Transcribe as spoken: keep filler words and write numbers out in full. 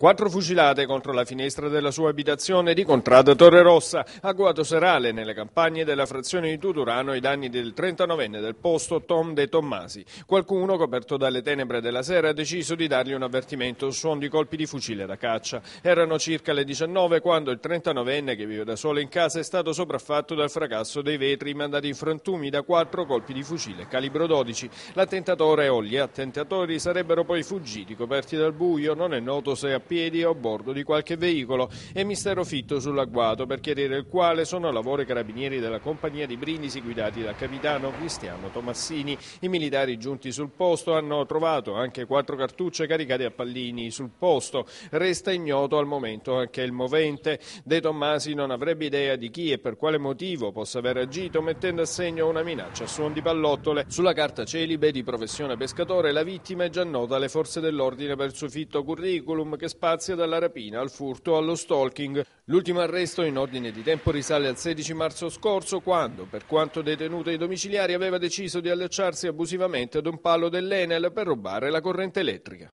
Quattro fucilate contro la finestra della sua abitazione di Contrada Torrerossa, agguato serale nelle campagne della frazione di Tuturano ai danni del trentanovenne del posto Tom De Tommasi. Qualcuno, coperto dalle tenebre della sera, ha deciso di dargli un avvertimento su suon di colpi di fucile da caccia. Erano circa le diciannove quando il trentanovenne, che vive da solo in casa, è stato sopraffatto dal fracasso dei vetri mandati in frantumi da quattro colpi di fucile calibro dodici. L'attentatore o gli attentatori sarebbero poi fuggiti coperti dal buio, non è noto se a piedi o a bordo di qualche veicolo. È mistero fitto sull'agguato, per chiarire il quale sono a lavoro i carabinieri della compagnia di Brindisi guidati dal capitano Cristiano Tomassini. I militari giunti sul posto hanno trovato anche quattro cartucce caricate a pallini sul posto. Resta ignoto al momento anche il movente. De Tommasi non avrebbe idea di chi e per quale motivo possa aver agito, mettendo a segno una minaccia a suon di pallottole. Sulla carta celibe di professione pescatore la vittima è già nota alle forze dell'ordine per il suo fitto curriculum, che spazia dalla rapina al furto allo stalking. L'ultimo arresto in ordine di tempo risale al sedici marzo scorso, quando, per quanto detenuto ai domiciliari, aveva deciso di allacciarsi abusivamente ad un palo dell'Enel per rubare la corrente elettrica.